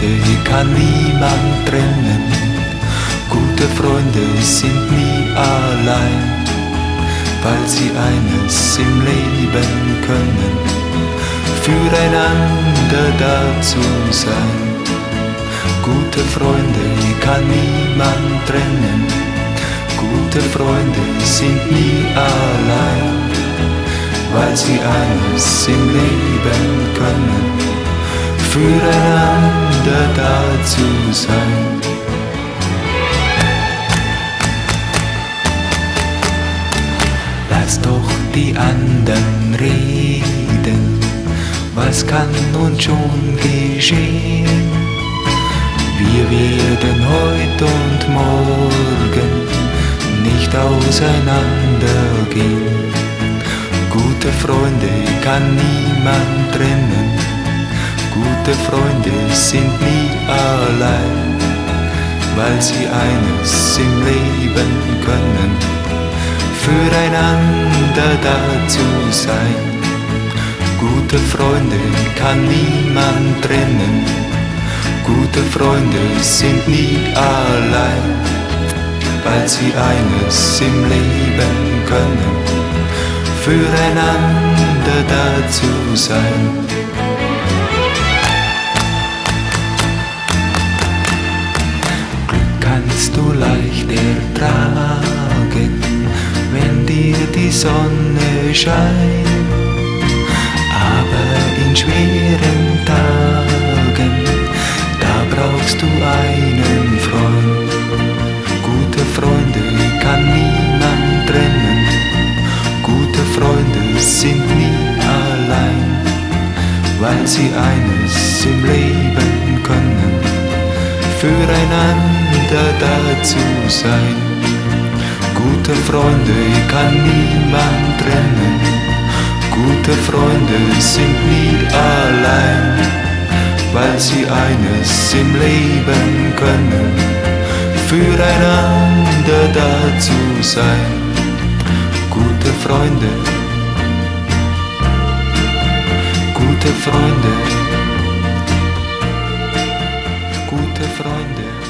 Freunde kann niemand trennen. Gute Freunde sind nie allein, weil sie eines im Leben können, füreinander da zu sein. Gute Freunde kann niemand trennen. Gute Freunde sind nie allein, weil sie eines im Leben können, füreinander da zu sein. Lass doch die anderen reden, was kann uns schon geschehen? Wir werden heute und morgen nicht auseinandergehen. Gute Freunde kann niemand trennen. Gute Freunde sind nie allein, weil sie eines im Leben können, füreinander da zu sein. Gute Freunde kann niemand trennen. Gute Freunde sind nie allein, weil sie eines im Leben können, füreinander da zu sein. Glück kannst du leicht ertragen, wenn dir die Sonne scheint, aber in schweren Tagen, da brauchst du einen Freund. Gute Freunde kann niemand trennen. Gute Freunde sind nie allein, weil sie eines im Leben können, füreinander da zu sein. Gute Freunde kann niemand trennen. Gute Freunde sind nie allein, weil sie eines im Leben können, füreinander da zu sein. Gute Freunde, gute Freunde, gute Freunde.